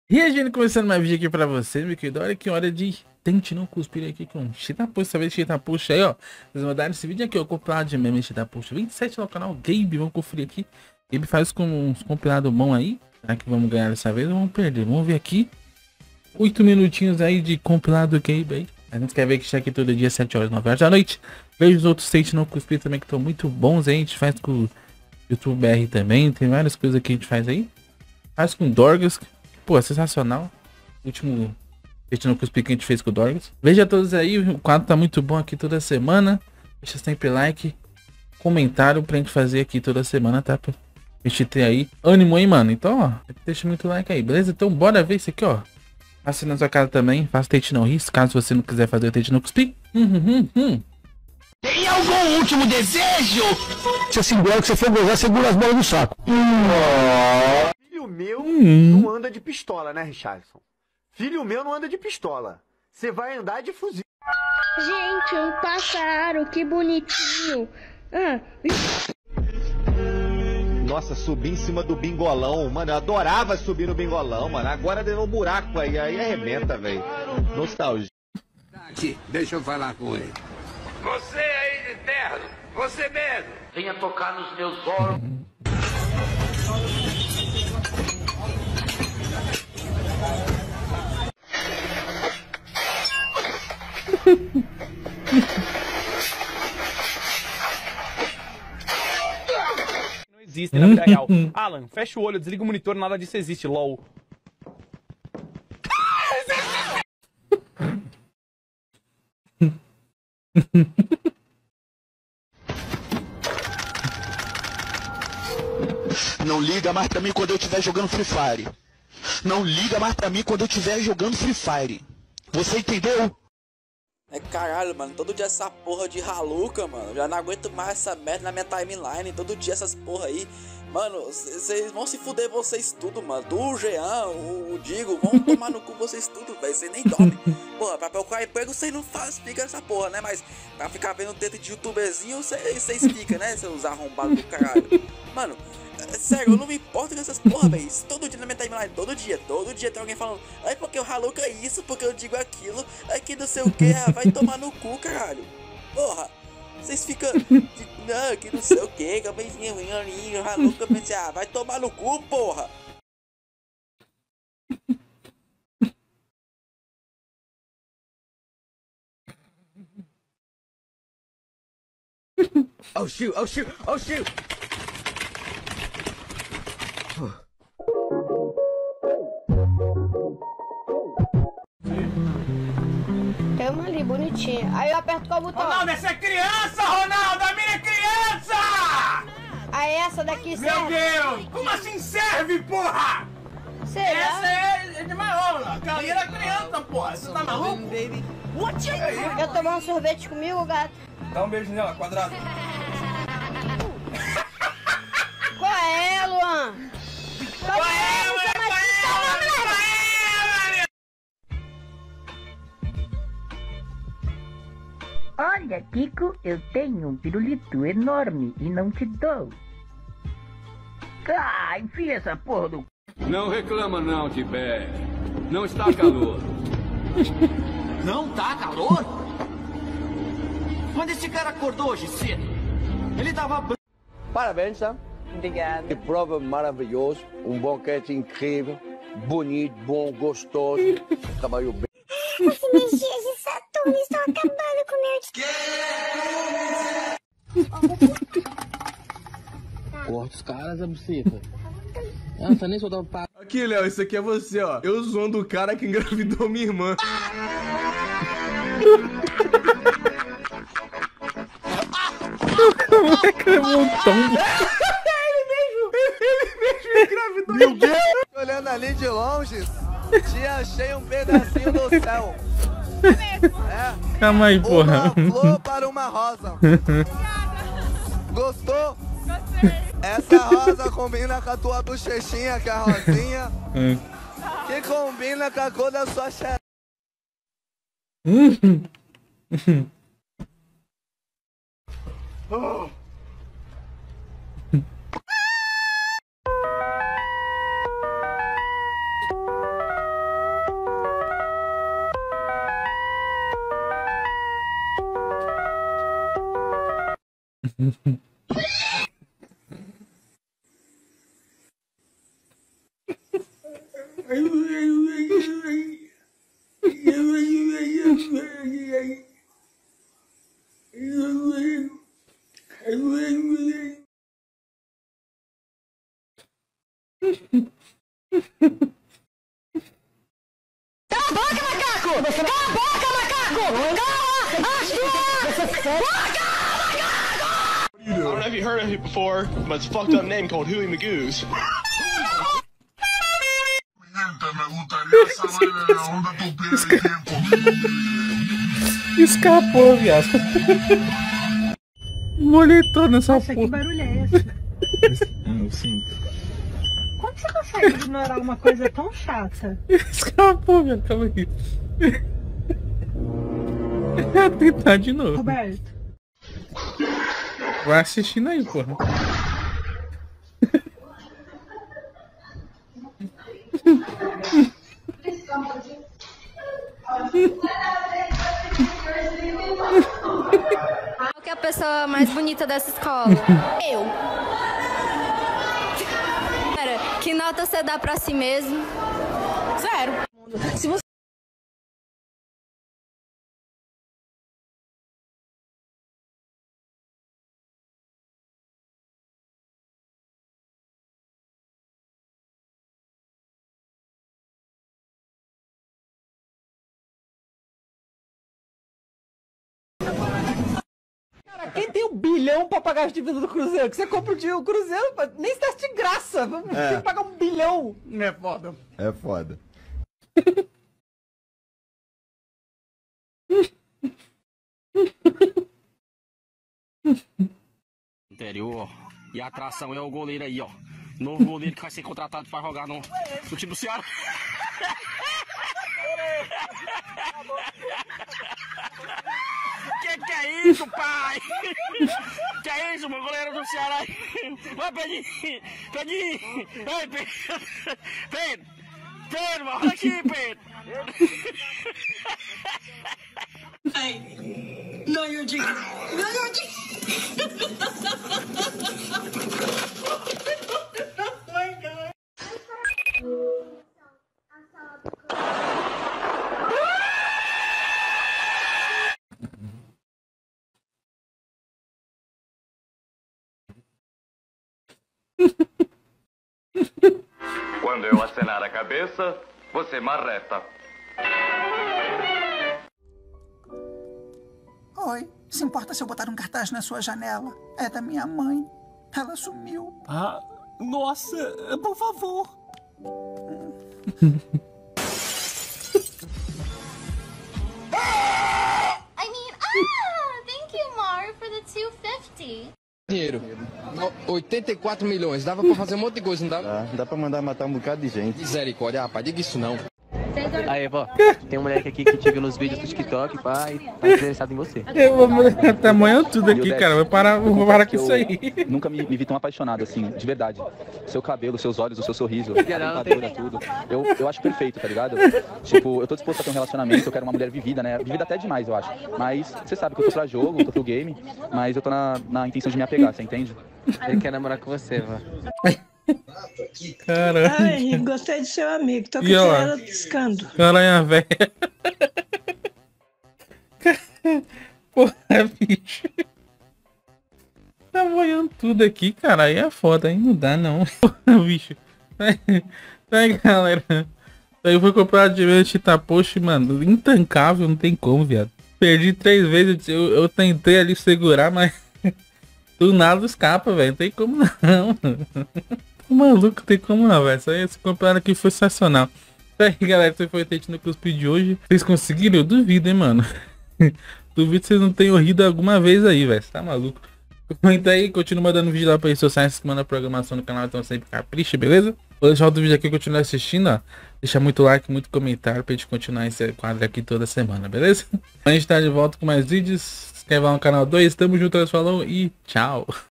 E a gente começando mais vídeo aqui pra você, meu querido. Olha que hora de tente não cuspir aqui com Cheetah Push. Essa vez Cheetah Push aí, ó. Vocês mandaram esse vídeo aqui, ó, compilado de meme Cheetah Push 27 no canal Gabe. Vamos conferir aqui. Gabe faz com uns compilados bons aí. Será que vamos ganhar dessa vez ou vamos perder? Vamos ver aqui. 8 minutinhos aí de compilado Gabe aí. A gente quer ver que está aqui todo dia, 7 horas, 9 horas da noite. Vejo os outros tente não cuspir também que estão muito bons aí. A gente faz com o YouTube BR também. Tem várias coisas que a gente faz aí. Faz com Dorgas. Pô, é sensacional. O último Tente não cuspir que a gente fez com o Dorgas. Veja todos aí. O quadro tá muito bom aqui toda semana. Deixa sempre like. Comentário pra gente fazer aqui toda semana, tá? Pra gente ter aí ânimo aí, mano. Então, ó. Deixa muito like aí, beleza? Então, bora ver isso aqui, ó. Faça na sua casa também. Faça tente não rir. Caso você não quiser fazer o tente não cuspir. Tem algum último desejo? Se assim, igual que você for gozar, segura as bolas no saco. Filho meu não anda de pistola, né, Richardson? Filho meu não anda de pistola. Você vai andar de fuzil. Gente, um pássaro, que bonitinho. Nossa, subi em cima do bingolão. Mano, eu adorava subir no bingolão, mano. Agora deu um buraco aí arrebenta, velho. Nostalgia. Aqui, deixa eu falar com ele. Você aí de terno, você mesmo. Venha tocar nos meus bolos. Não existe na vida real. Alan, fecha o olho, desliga o monitor, nada disso existe, lol. Não liga mais pra mim quando eu estiver jogando Free Fire. Não liga mais pra mim quando eu estiver jogando Free Fire. Você entendeu? É caralho, mano, todo dia essa porra de Haluca, mano. Já não aguento mais essa merda na minha timeline. Todo dia essas porra aí. Mano, vocês vão se fuder vocês tudo, mano. Do Jean, o Digo, vão tomar no cu vocês tudo, velho. Vocês nem dormem. Porra, pra procurar emprego vocês não fazem, fica essa porra, né? Mas pra ficar vendo dentro de youtuberzinho, vocês ficam, né? Seus arrombados do caralho. Mano, sério, eu não me importo com essas porra, velho. Todo dia na minha timeline, todo dia tem alguém falando, ai, porque o Haluca é isso, porque eu digo aquilo, ai que não sei o que, vai tomar no cu, caralho. Porra, vocês ficam, não, que não sei o que, que eu pensei, o Haluca, eu pensei, vai tomar no cu, porra. Oh shoot, oh shoot, oh shoot. Tem uma ali, bonitinha. Aí eu aperto qual botão? Ronaldo, essa é criança, Ronaldo! A minha é criança! Aí essa daqui Meu serve? Deus! Como assim serve, porra? Será? Essa é de maior, aquela ali era criança, porra. Você tá maluco? Quer tomar um sorvete comigo, gato? Dá um beijo nela, quadrado. Qual é, Luan? Qual é, Luan? Olha, Kiko, eu tenho um pirulito enorme e não te dou. Ah, enfia essa porra do... Não reclama não, Tibete. Não está calor. Não tá calor? Quando esse cara acordou hoje cedo, ele tava... Parabéns, tá? Obrigada. Que prova maravilhoso. Um banquete incrível. Bonito, bom, gostoso. Trabalhou bem. As energias de Saturno estão acabando com o meu... Corta os caras, abucita. Não tá nem soltando papo. Aqui, Léo, isso aqui é você, ó. Eu zoando o cara que engravidou minha irmã. Ele mesmo engravidou. Olhando ali de longe, te achei um pedacinho do céu. Calma aí, porra. Uma flor para uma rosa. Gostou? Essa rosa combina com a tua bochechinha, que é a rosinha. Que combina com a cor da sua xereca. Cala a boca, macaco! Cala a boca, macaco! Cala a sua boca! I don't know if you heard of it before, but it's a fucked up name called Huey Magoos. Escapou, viado. Moletou nessa Nossa, porra. que barulho é esse? Eu sinto. Como você consegue ignorar uma coisa tão chata? Escapou, viado. Calma aí. Vou tentar de novo. Roberto. Vai assistindo aí, porra. Qual que é a pessoa mais bonita dessa escola? Eu. Pera, que nota você dá pra si mesmo? 0. Se você... Cara, quem tem 1 bilhão pra pagar as dívidas do Cruzeiro? Que você compra o Cruzeiro, nem se de graça. Tem que pagar 1 bilhão. É foda. É foda. Interior. E a atração é o goleiro aí, ó. Novo goleiro que vai ser contratado pra jogar no time do Ceará. Que é isso, pai? Que é isso, meu goleiro do Ceará? Vai, Pedrinho! Pedrinho! Ei, Pedro! Pedro! Pedro, olha aqui, Pedro! Ai, não, eu digo. Não, eu digo. Oh my God. Quando eu acenar a cabeça, você marreta. Oi, se importa se eu botar um cartaz na sua janela? É da minha mãe. Ela sumiu. Ah, nossa, por favor. I mean, thank you, Mar, for the 250. Dinheiro. 84 milhões. Dava pra fazer um monte de coisa, não dava? Dá pra mandar matar um bocado de gente. Misericórdia, rapaz, diga isso não. Aí, vó, tem um moleque aqui que te viu nos vídeos do TikTok, pai, tá interessado em você. Eu vou mudar tamanho tudo aqui, cara. Vou parar com isso aí. Nunca me vi tão apaixonado assim, de verdade. Seu cabelo, seus olhos, o seu sorriso, a dentadura, tudo. Eu acho perfeito, tá ligado? Tipo, eu tô disposto a ter um relacionamento, eu quero uma mulher vivida, né? Vivida até demais, eu acho. Mas você sabe que eu tô pra jogo, eu tô pro game, mas eu tô na intenção de me apegar, você entende? Ele quer namorar com você, vó. Caralho. Ai, gostei de seu amigo. Tô com E ó, ela piscando. Caralho, velho. Porra, bicho. Tá boiando tudo aqui, cara. Aí é foda, aí não dá não. Porra, bicho. Aí, galera. Aí eu fui comprar de Chitapost, mano. Intancável, não tem como, viado. Perdi 3 vezes. Eu tentei ali segurar, mas do nada escapa, velho. Não tem como não. O maluco tem como não, velho. Isso aí, esse campeonato aqui foi sensacional. Isso aí, galera. Esse foi o Tente no Cuspe de hoje. Vocês conseguiram? Eu duvido, hein, mano. Duvido que vocês não tenham rido alguma vez aí, velho. Tá maluco? Comenta aí, continua mandando vídeo lá pra redes sociais que manda a programação no canal, então sempre capricha, beleza? Vou deixar outro vídeo aqui e continuar assistindo, ó. Deixa muito like, muito comentário pra gente continuar esse quadro aqui toda semana, beleza? A gente tá de volta com mais vídeos. Se inscreva no canal 2, tamo junto, falou e tchau!